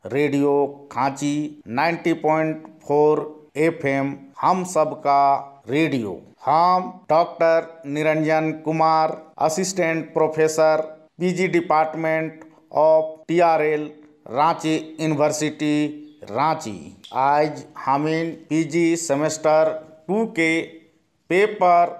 Radio खांची 90.4 FM हम सबका radio. हम doctor Niranjan Kumar, assistant professor, PG department of TRL, Ranchi university Ranchi. आज हम पीजी सेमेस्टर 2 के पेपर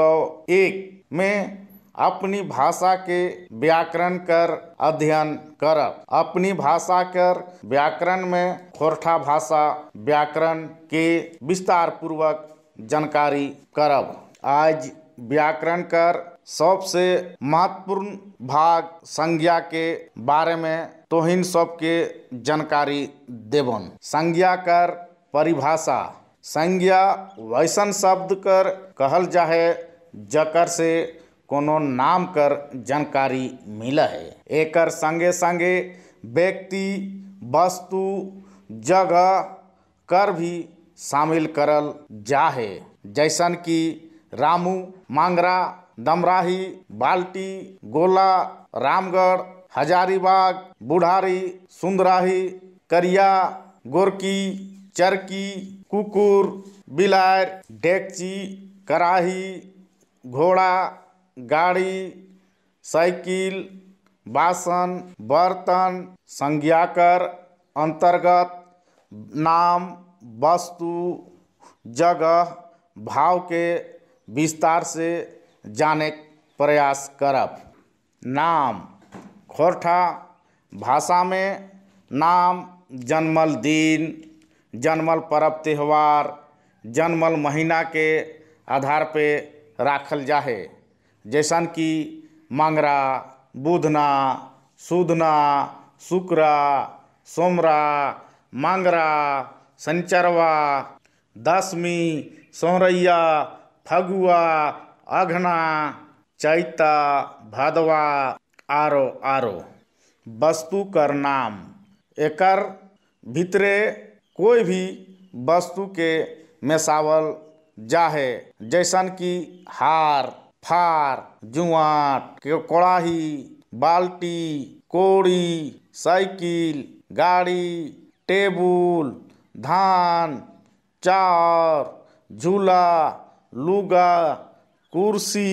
201 में अपनी भाषा के व्याकरण कर अध्ययन करब। अपनी भाषा कर व्याकरण में खोरठा भाषा व्याकरण के विस्तार पूर्वक जानकारी करब। आज व्याकरण कर सबसे महत्वपूर्ण भाग संज्ञा के बारे में तोहिन सबके जानकारी देवन। संज्ञा कर परिभाषा। संज्ञा वैसन शब्द कर कहल जाहे जकर से कोनो नाम कर जानकारी मिला है। एकर संगे संगे व्यक्ति, वस्तु, जगह कर भी शामिल करल जाहे, जैसन कि रामू, मांगरा, दमराही, बाल्टी, गोला, रामगढ़, हजारीबाग, बुढ़ारी, सुंदराही, करिया, गोरकी, चरकी, कुकुर, बिलार, डेकची, कराही, घोड़ा, गाड़ी, साइकिल, बासन, बर्तन। संज्ञा कर अंतर्गत नाम, वस्तु, जगह, भाव के विस्तार से जाने प्रयास करब। नाम। खोरठा भाषा में नाम जन्मल दिन, जन्मल पर्व त्यौहार, जन्मल महीना के आधार पे राखल जाहे, जैसन कि मंगरा, बुधना, सुधना, शुक्रा, सोमरा, मंगरा, संचरवा, दशमी, सोहरैया, फगुआ, अघना, चैता, भदवा, आरो आरो। वस्तु कर नाम। एकर भीतरे कोई भी वस्तु के मेसावल जाहे, जैसन कि हार, फार, जुआट, कोड़ाही, बाल्टी, कोड़ी, साइकिल, गाड़ी, टेबुल, धान, चार, झूला, लुगा, कुर्सी,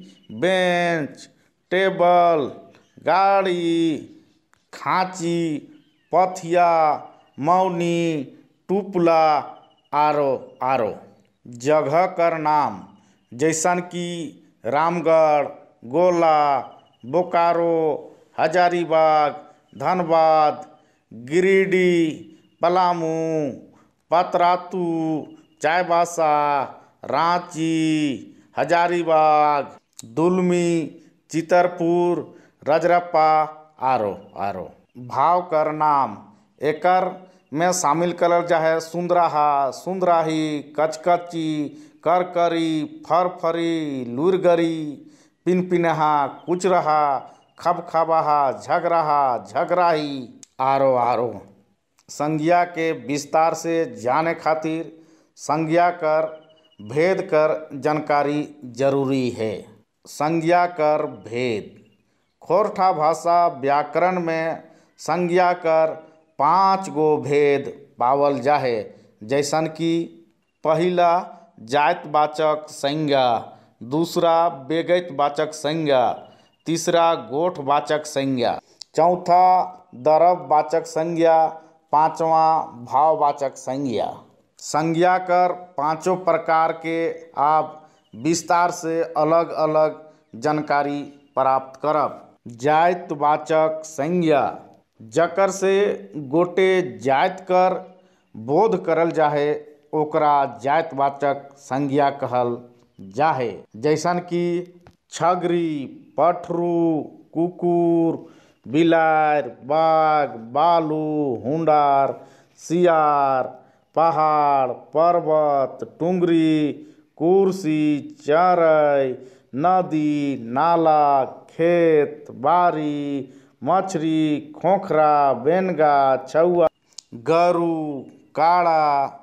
बेंच, टेबल, गाड़ी, खांची, पथिया, मौनी, टुपला, आरो आरो। जगह कर नाम, जैसन कि रामगढ़, गोला, बोकारो, हजारीबाग, धनबाद, गिरिडीह, पलामू, पतरातू, चाईबासा, रांची, हजारीबाग, दुलमी, चितरपुर, रजरप्पा, आरो आरो। भाव कर नाम। एकर में शामिल करल जाहे सुंदराहा, सुंदराही, कचकची, करकरी, फरफरी, लुरगरी, पिनपिनहा, कुचरहा, खबखबाहा, झगराहा, झगराही, आरो आरो। संज्ञा के विस्तार से जाने खातिर संज्ञा कर भेद कर जानकारी जरूरी है। संज्ञा कर भेद। खोरठा भाषा व्याकरण में संज्ञा कर 5 गो भेद पावल जाहे, जैसन कि पहिला जातवाचक संज्ञा, दूसरा बेगैतवाचक संज्ञा, तीसरा गोठवाचक संज्ञा, चौथा दरववाचक संज्ञा, पांचवा भाववाचक संज्ञा। संज्ञा कर 5 प्रकार के आप विस्तार से अलग अलग जानकारी प्राप्त करब। जातवाचक संज्ञा, जकर से गोटे जात कर बोध करल जाहे ओकरा जातवाचक संज्ञा कहल जाहे, जैसन कि छगरी, पठरू, कुकुर, बिलार, बाघ, बालू, हुंडार, सियार, पहाड़, पर्वत, टुंगरी, कुर्सी, चरई, नदी, नाला, खेत, बारी, मछरी, खोखरा, बेनगा, छौआ, गरु, काड़ा।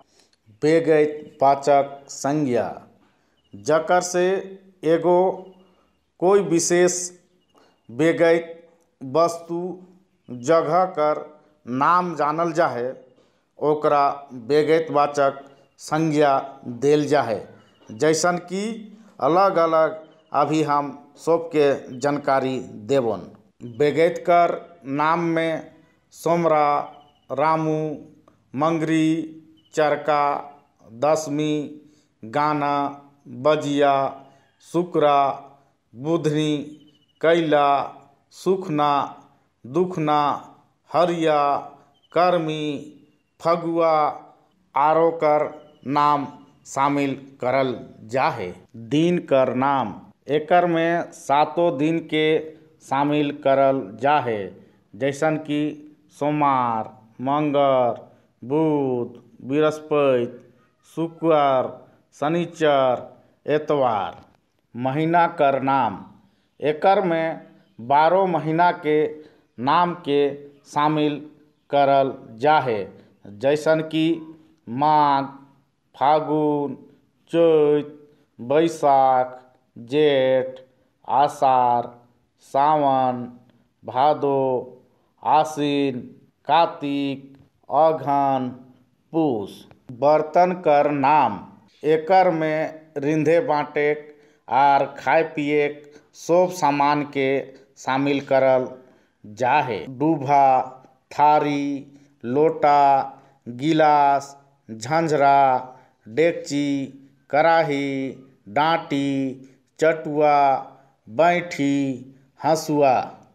बेगैतवाचक संज्ञा, जकर से एगो कोई विशेष बेगैत वस्तु, जगह कर नाम जानल जाहे ओकरा बेगैतवाचक संज्ञा देल जाहे। जैसन कि अलग अलग अभी हम सबके जानकारी देवन। बेगैत कर नाम में सोमरा, रामू, मंगरी, चरका, दशमी, गाना, बजिया, शुक्रा, बुधनी, कैला, सुखना, दुखना, हरिया, कर्मी, फगुआ आरो कर नाम शामिल करल जाहे। दिन कर नाम एकर में 7 दिन के शामिल करल जाहे। जैसन कि सोमवार, मंगर, बुध, बृहस्पति, शुक्र, शनिचर, एतवार। महीना कर नाम एकर में 12 महीना के नाम के शामिल करल जाहे। जैसन कि माघ, फागुन, चैत, बैसाख, जेठ, आषाढ़, सावन, भादो, आश्विन, कार्तिक, अगहन, पूस। बर्तन कर नाम एकर में रिंधे बाटे आर खाए पिए सब सामान के शामिल करल जाहे। डूभा, थारी, लोटा, गिलास, झंझरा, डेगची, कराही, डांटी, चटुआ, बैठी, हंसुआ।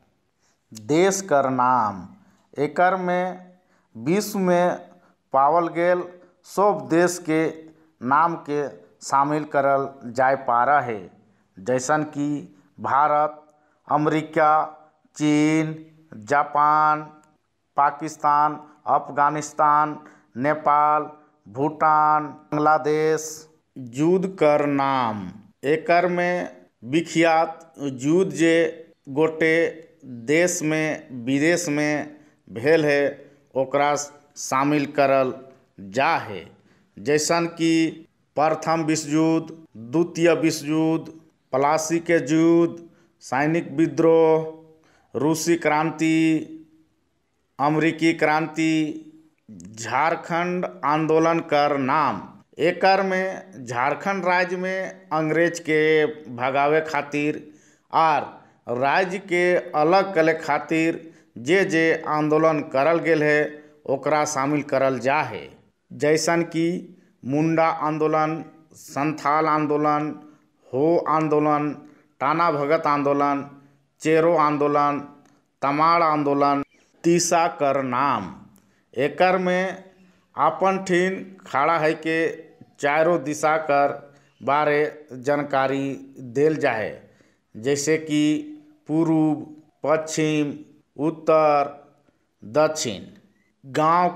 देश कर नाम एकर में विश्व में पावल गेल सब देश के नाम के शामिल करल जाय पारा है। जैसन कि भारत, अमेरिका, चीन, जापान, पाकिस्तान, अफगानिस्तान, नेपाल, भूटान, बांग्लादेश। युद्ध कर नाम एकर में विख्यात युद्ध जे गोटे देश में विदेश में भेल है ओकरा शामिल करल जाहे। जैसन कि प्रथम विश्व युद्ध, द्वितीय विश्व युद्ध, प्लासी के युद्ध, सैनिक विद्रोह, रूसी क्रांति, अमेरिकी क्रांति। झारखंड आंदोलन कर नाम एकर में झारखंड राज्य में अंग्रेज के भगावे खातिर आर राज्य के अलग करे खातिर जे आंदोलन करल गेल है ओकरा शामिल करल जाहे। जैसन कि मुंडा आंदोलन, संथाल आंदोलन, हो आंदोलन, टाना भगत आंदोलन, चेरो आंदोलन, तमाड़ आंदोलन। तीसा कर नाम एकर में आपन ठीन खड़ा है के चारों दिशा कर बारे जानकारी देल जाहे। जैसे कि पूर्व, पश्चिम, उत्तर, दक्षिण। गांव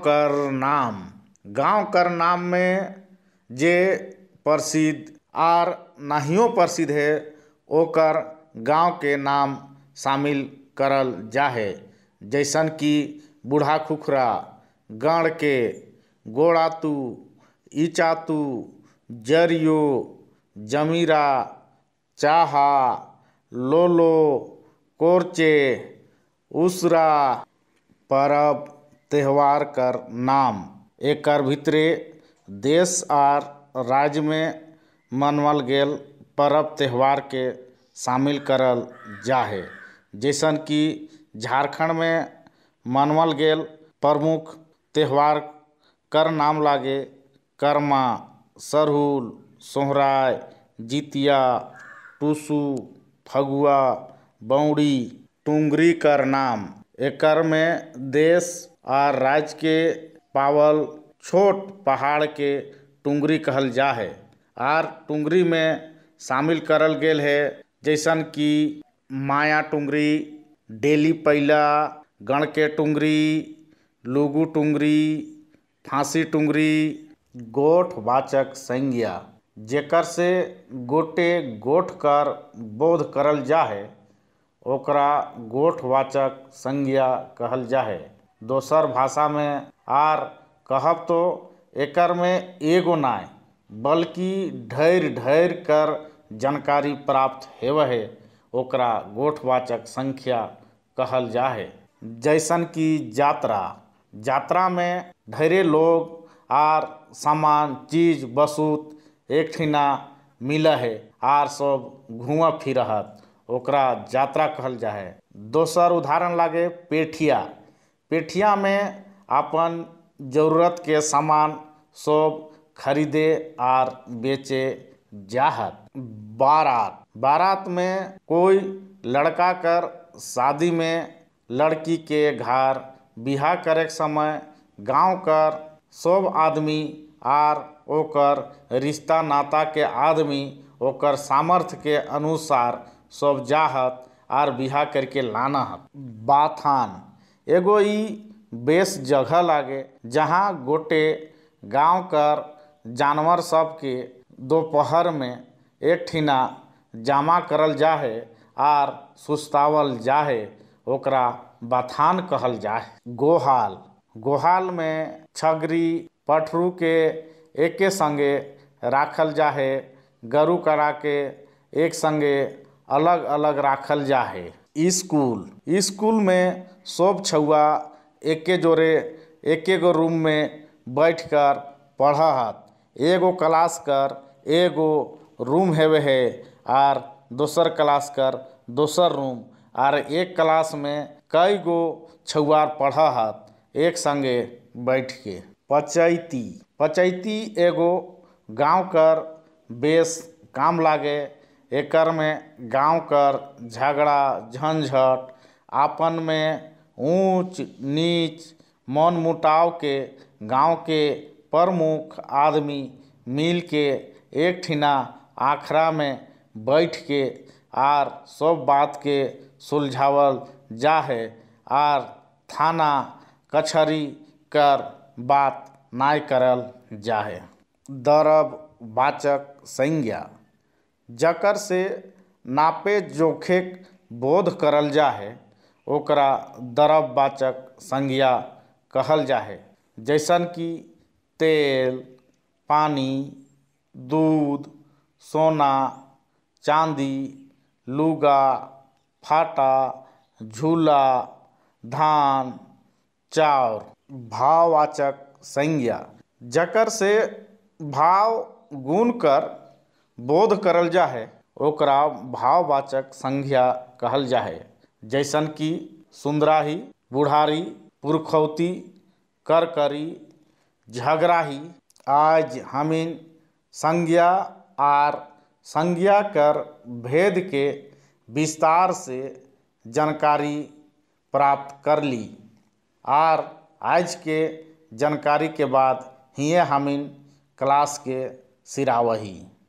कर नाम में जे प्रसिद्ध आर नाहियो प्रसिद्ध है ओकर गांव के नाम शामिल करल जाहे। जैसन कि बूढ़ा खुखरा, गण के, गोड़ातू, इचातू, जरियो, जमीरा, चाहा, लोलो, कोरचे, उसरा। परब त्यौहार कर नाम एकर भितरे देश आर राज्य में मनावल गेल परब त्यौहार के शामिल करल जाहे। जैसन कि झारखंड में मनावल गेल प्रमुख त्यौहार कर नाम लागे कर्मा, सरहुल, सोहराय, जितिया, टूसू, फगुआ, बौड़ी। टुंगरी कर नाम एकर में देश और राज्य के पावल छोट पहाड़ के टुंगरी कहल जाहे। आर टुंगरी में शामिल करल गेल है जैसन कि माया टुंगरी, डेली पैला, गण के टुंगरी, लुगू टुंगरी, फांसी टुंगरी। गोठ वाचक संज्ञा जेकर से गोटे गोठ कर बोध करल जाहे ओकरा गोठ वाचक संज्ञा कहल जाहे। दोसर भाषा में आर कहब तो एकर में एगो नाय बल्कि ढेर कर जानकारी प्राप्त हेव है ओकरा गोठवाचक संख्या कहल जाहे। जैसन कि यात्रा यात्रा में ढेरे लोग आर सामान चीज बसूत एक ठिना मिल है आर सब घूम फिरहत ओकरा यात्रा कहल जा है। दोसर उदाहरण लागे पेठिया। पेठिया में अपन जरूरत के सामान सब खरीदे आर बेचे जाहत। बारात। बारात में कोई लड़का कर शादी में लड़की के घर बिहा करे के समय गांव कर सब आदमी आर ओकर रिश्ता नाता के आदमी ओकर सामर्थ्य के अनुसार सब जाहत आर बिहा करके लाना हत। बाथान एगो ई बेस जगह लागे जहाँ गोटे गांव कर जानवर सब के दोपहर में एक ठिना जमा करल जाहे आर सुस्तावल जाहे ओकरा बाथान कहल जाहे। गोहाल। गोहाल में छगरी पठरू के एके संगे राखल जाहे, गरु करा के एक संगे अलग अलग राखल जाहे। स्कूल। स्कूल में सब छुआ एके जोरे एके गो रूम में बैठकर पढ़त। एगो क्लास कर एगो रूम हेवे है आर दोसर क्लास कर दोसर रूम आर एक क्लास में कई गो छुआ पढ़त एक संगे बैठ के। पंचायती। पंचायती एगो गांव कर बेस काम लागे। एकर में गांव कर झगड़ा झंझट आपन में ऊंच नीच मन मुटाव के गांव के प्रमुख आदमी मिल के एक ठिना आखड़ा में बैठ के आर सब बात के सुलझावल जाहे आर थाना कचहरी कर बात नाय करल जाहे। दरब वाचक संज्ञा जकर से नापे जोखे बोध करल जाहे ओकरा दरब वाचक संज्ञा कहल जाहे। जैसन कि तेल, पानी, दूध, सोना, चांदी, लुगा, फाटा, झूला, धान, चाउर। भाववाचक संज्ञा जकर से भाव गुण कर बोध करल जाहे ओकरा भाववाचक संज्ञा कहल जाहे। जैसन कि सुंदराही, बुढ़ारी, पुरखौती, करकरी, झगराही। आज हमिन संज्ञा आर संज्ञा कर भेद के विस्तार से जानकारी प्राप्त कर ली आर आज के जानकारी के बाद हिये हमिन क्लास के सिरावही।